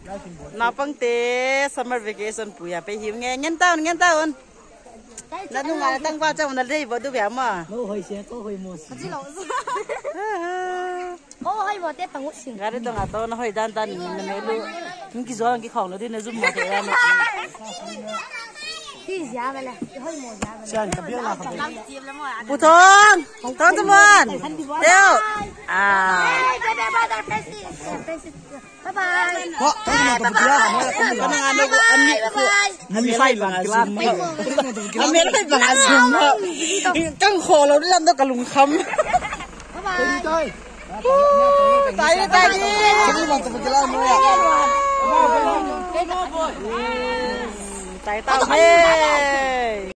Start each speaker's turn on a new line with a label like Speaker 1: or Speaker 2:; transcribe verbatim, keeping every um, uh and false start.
Speaker 1: nó bằng tê summer vacation bùi à phải hiểu nghe nhân tao nhân tao ơn nó đúng là tăng qua trong nó đây vợ tôi béo mà
Speaker 2: nó hơi xe có hơi mồ
Speaker 3: ô hơi bỏ tép bằng ngũ xỉn
Speaker 1: cái đấy tôi ngã tôi nó hơi tan tan mình mới lu những cái gió cái khổng nó đi nó zoom một cái ra nó
Speaker 3: thì giá vậy là hơi mồ giá vậy
Speaker 2: xe thì biết là không
Speaker 1: bù thôn thôn cho mình đeo à
Speaker 3: bye bye
Speaker 2: họ cái mà tụi kia họ nói
Speaker 1: cái năng ăn đâu ăn mì
Speaker 2: ăn mì say bằng zoom
Speaker 1: ăn mì nó phải bằng zoom đó căng khổ nó đi làm đâu cả lùng khăm
Speaker 2: chơi
Speaker 1: tay đi tay đi
Speaker 2: cái mà tụi kia là mua
Speaker 1: tay tao mê